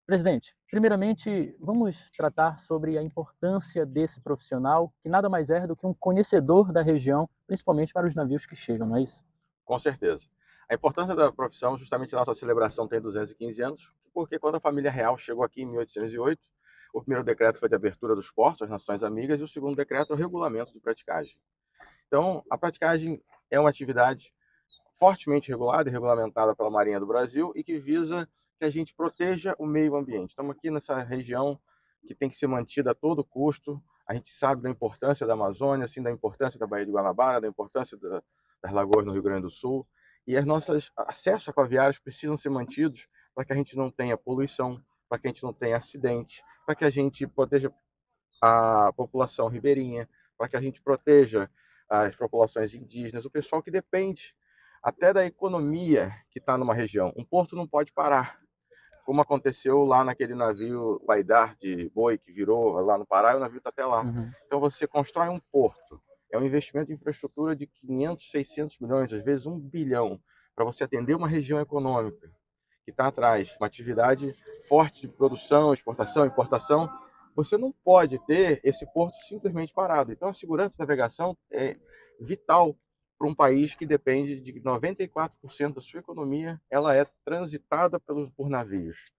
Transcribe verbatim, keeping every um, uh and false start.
Presidente, primeiramente, vamos tratar sobre a importância desse profissional, que nada mais é do que um conhecedor da região, principalmente para os navios que chegam, não é isso? Com certeza. A importância da profissão, justamente a nossa celebração tem duzentos e quinze anos, porque quando a família real chegou aqui em mil oitocentos e oito, o primeiro decreto foi de abertura dos portos às nações amigas e o segundo decreto é o regulamento de praticagem. Então, a praticagem é uma atividade fortemente regulada e regulamentada pela Marinha do Brasil e que visa que a gente proteja o meio ambiente. Estamos aqui nessa região que tem que ser mantida a todo custo. A gente sabe da importância da Amazônia, assim, da importância da Baía de Guanabara, da importância da, das lagoas no Rio Grande do Sul. E as nossas acessos aquaviários precisam ser mantidos para que a gente não tenha poluição, para que a gente não tenha acidente, para que a gente proteja a população ribeirinha, para que a gente proteja as populações indígenas, o pessoal que depende até da economia que está numa região. Um porto não pode parar, como aconteceu lá naquele navio Baidar de boi que virou lá no Pará, e o navio está até lá. Uhum. Então você constrói um porto, é um investimento em infraestrutura de quinhentos, seiscentos milhões, às vezes um bilhão, para você atender uma região econômica que está atrás, uma atividade forte de produção, exportação, importação. Você não pode ter esse porto simplesmente parado. Então a segurança da navegação é vital para um país que depende de noventa e quatro por cento da sua economia, ela é transitada pelos, por navios.